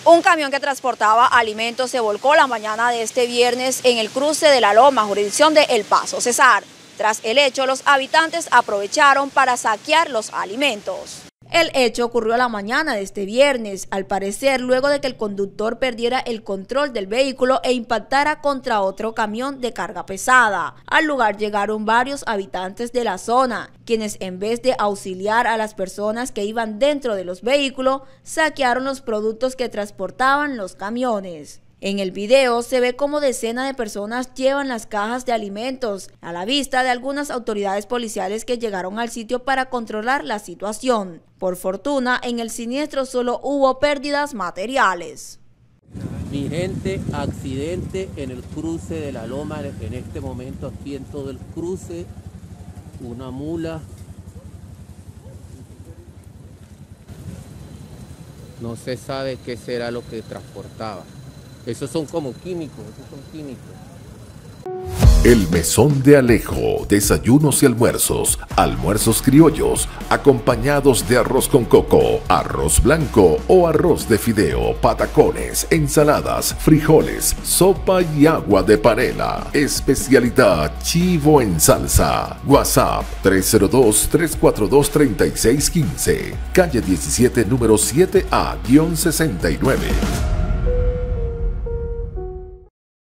Un camión que transportaba alimentos se volcó la mañana de este viernes en el cruce de La Loma, jurisdicción de El Paso, Cesar. Tras el hecho, los habitantes aprovecharon para saquear los alimentos. El hecho ocurrió la mañana de este viernes, al parecer luego de que el conductor perdiera el control del vehículo e impactara contra otro camión de carga pesada. Al lugar llegaron varios habitantes de la zona, quienes en vez de auxiliar a las personas que iban dentro de los vehículos, saquearon los productos que transportaban los camiones. En el video se ve cómo decenas de personas llevan las cajas de alimentos, a la vista de algunas autoridades policiales que llegaron al sitio para controlar la situación. Por fortuna, en el siniestro solo hubo pérdidas materiales. Mi gente, accidente en el cruce de La Loma, en este momento aquí en todo el cruce, una mula. No se sabe qué será lo que transportaba. Esos son como químicos, esos son químicos. El Mesón de Alejo, desayunos y almuerzos, almuerzos criollos, acompañados de arroz con coco, arroz blanco o arroz de fideo, patacones, ensaladas, frijoles, sopa y agua de panela. Especialidad chivo en salsa. WhatsApp 302-342-3615. Calle 17, número 7A-69.